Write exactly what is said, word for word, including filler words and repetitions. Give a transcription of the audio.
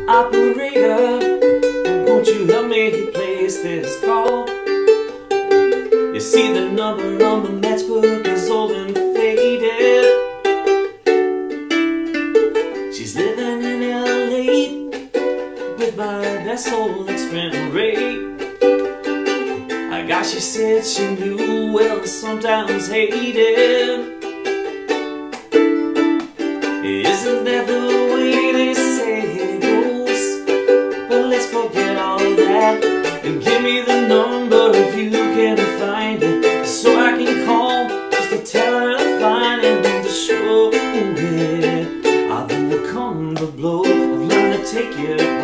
Operator, won't you help me place this call? You see the number on the matchbook is old and faded. She's living in L A with my best old ex-friend Ray. I got she said she knew well and sometimes hated. Isn't that the way they say it goes? But let's forget all that and give me the number if you can find it, so I can call just to tell her I'm fine and then to show it. I've overcome the blow, I've learned to take it